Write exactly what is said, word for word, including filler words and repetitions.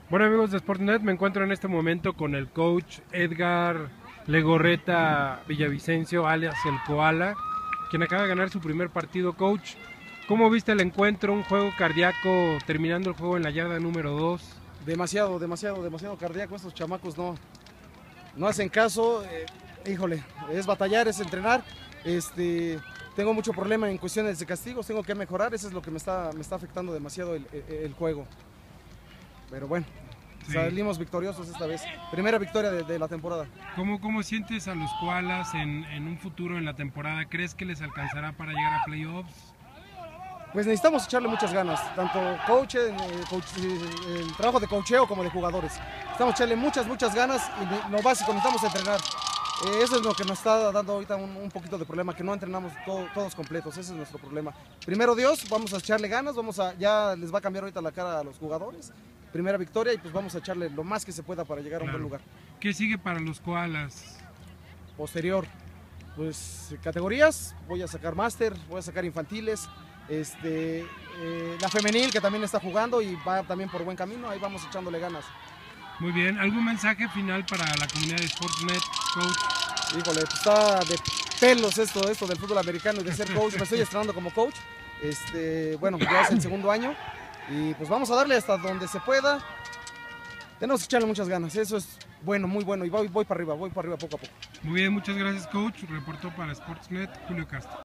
Bueno, amigos de Sportnet, me encuentro en este momento con el coach Edgar Legorreta Villavicencio, alias el Koala, quien acaba de ganar su primer partido. Coach, ¿cómo viste el encuentro? Un juego cardíaco, terminando el juego en la yarda número dos. Demasiado, demasiado, demasiado cardíaco. Estos chamacos no, no hacen caso. Eh, híjole, es batallar, es entrenar. Este, tengo mucho problema en cuestiones de castigos, tengo que mejorar. Eso es lo que me está, me está afectando demasiado el, el, el juego. Pero bueno, sí, salimos victoriosos esta vez. Primera victoria de, de la temporada. ¿Cómo, ¿Cómo sientes a los Koalas en, en un futuro en la temporada? ¿Crees que les alcanzará para llegar a playoffs? Pues necesitamos echarle muchas ganas, tanto coach, eh, coach, el trabajo de coacheo como de jugadores. Necesitamos echarle muchas, muchas ganas y lo básico, necesitamos entrenar. Eh, eso es lo que nos está dando ahorita un, un poquito de problema, que no entrenamos todo, todos completos, ese es nuestro problema. Primero Dios, vamos a echarle ganas, vamos a, ya les va a cambiar ahorita la cara a los jugadores. Primera victoria y pues vamos a echarle lo más que se pueda para llegar claro. a un buen lugar. ¿Qué sigue para los Koalas? Posterior, pues categorías, voy a sacar máster, voy a sacar infantiles, este, eh, la femenil que también está jugando y va también por buen camino, ahí vamos echándole ganas. Muy bien, ¿algún mensaje final para la comunidad de Sportnet, coach? Híjole, pues está de pelos esto, esto del fútbol americano y de ser coach, me estoy estrenando como coach, este, bueno, ya es el segundo año. Y pues vamos a darle hasta donde se pueda. Tenemos que echarle muchas ganas, eso es bueno, muy bueno. Y voy, voy para arriba, voy para arriba poco a poco. Muy bien, muchas gracias, coach. Reportó para Sportsnet Julio Castro.